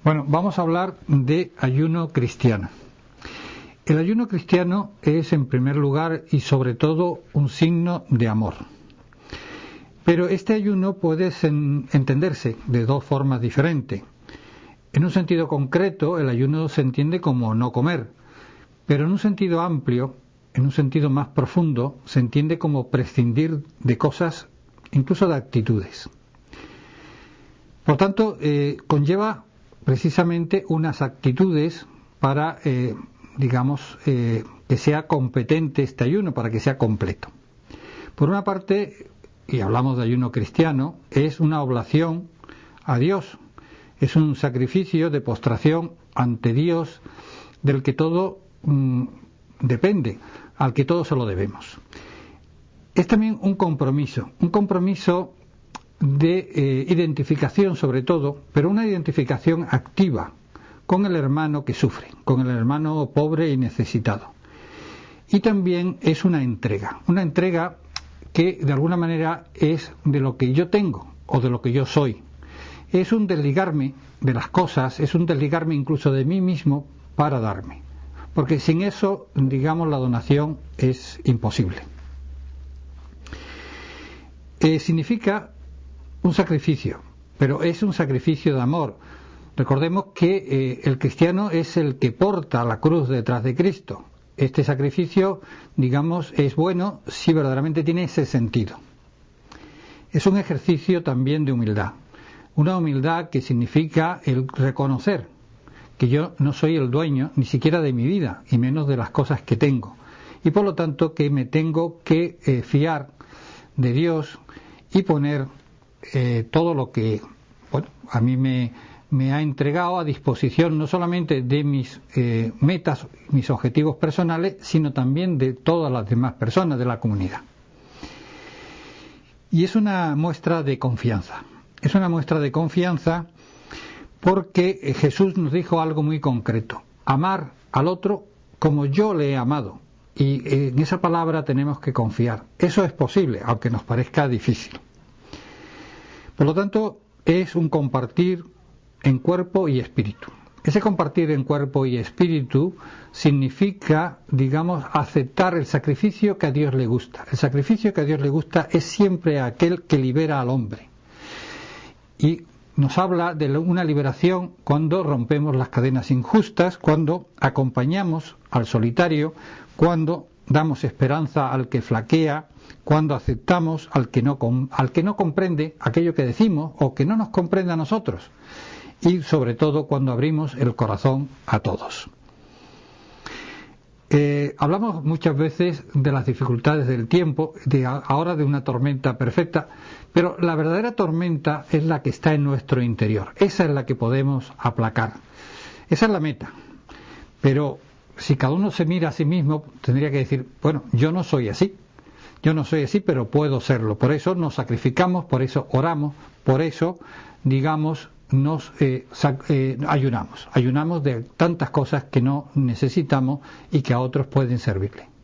Bueno, vamos a hablar de ayuno cristiano. El ayuno cristiano es, en primer lugar y sobre todo, un signo de amor. Pero este ayuno puede entenderse de dos formas diferentes. En un sentido concreto, el ayuno se entiende como no comer, pero en un sentido amplio, en un sentido más profundo, se entiende como prescindir de cosas, incluso de actitudes. Por tanto, conlleva precisamente unas actitudes para, que sea competente este ayuno, para que sea completo. Por una parte, y hablamos de ayuno cristiano, es una oblación a Dios, es un sacrificio de postración ante Dios del que todo depende, al que todo se lo debemos. Es también un compromiso de identificación sobre todo, pero una identificación activa con el hermano que sufre, con el hermano pobre y necesitado. Y también es una entrega que de alguna manera es de lo que yo tengo o de lo que yo soy. Es un desligarme de las cosas, es un desligarme incluso de mí mismo para darme. Porque sin eso, la donación es imposible. Significa un sacrificio, pero es un sacrificio de amor. Recordemos que el cristiano es el que porta la cruz detrás de Cristo. Este sacrificio, es bueno si verdaderamente tiene ese sentido. Es un ejercicio también de humildad. Una humildad que significa el reconocer que yo no soy el dueño ni siquiera de mi vida, y menos de las cosas que tengo. Y por lo tanto que me tengo que fiar de Dios y poner todo lo que a mí me ha entregado a disposición, no solamente de mis metas, mis objetivos personales, sino también de todas las demás personas de la comunidad. Y es una muestra de confianza. Es una muestra de confianza porque Jesús nos dijo algo muy concreto: amar al otro como yo le he amado. Y en esa palabra tenemos que confiar. Eso es posible, aunque nos parezca difícil. Por lo tanto, es un compartir en cuerpo y espíritu. Ese compartir en cuerpo y espíritu significa, aceptar el sacrificio que a Dios le gusta. El sacrificio que a Dios le gusta es siempre aquel que libera al hombre. Y nos habla de una liberación cuando rompemos las cadenas injustas, cuando acompañamos al solitario, cuando damos esperanza al que flaquea, cuando aceptamos al que no comprende aquello que decimos o que no nos comprende a nosotros, y sobre todo cuando abrimos el corazón a todos. Hablamos muchas veces de las dificultades del tiempo, ahora de una tormenta perfecta, pero la verdadera tormenta es la que está en nuestro interior. Esa es la que podemos aplacar. Esa es la meta. Pero si cada uno se mira a sí mismo, tendría que decir, yo no soy así. Yo no soy así, pero puedo serlo. Por eso nos sacrificamos, por eso oramos, por eso, nos ayunamos. Ayunamos de tantas cosas que no necesitamos y que a otros pueden servirle.